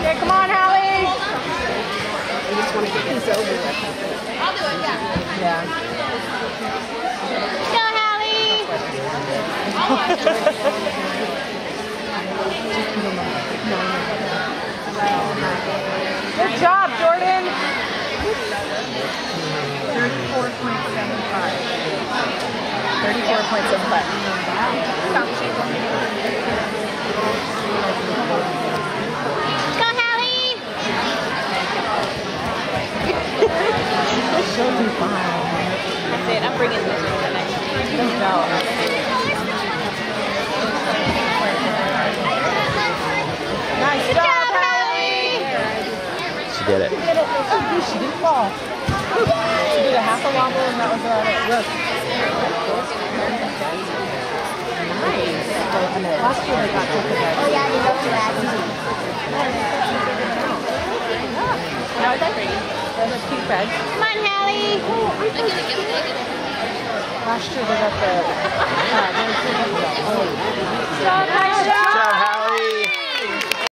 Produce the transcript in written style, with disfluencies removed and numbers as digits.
Okay, come on, Halley. I just want to get this over with. I'll do it, yeah. Yeah. Go, Halley. Good job, Jordan. 34.75. 34.75. Go, Halley. She'll do fine. That's it. I'm bringing this to the next one. Good job. Nice Good job, job, Halley. She did it. She did it. Oh, she didn't fall. She did a half a wobble and that was about it. Look. Nice. Last year they got to the bed. Oh, yeah, you love that. How is that pretty? Those are cute beds. Come on, Halley. Last year they got the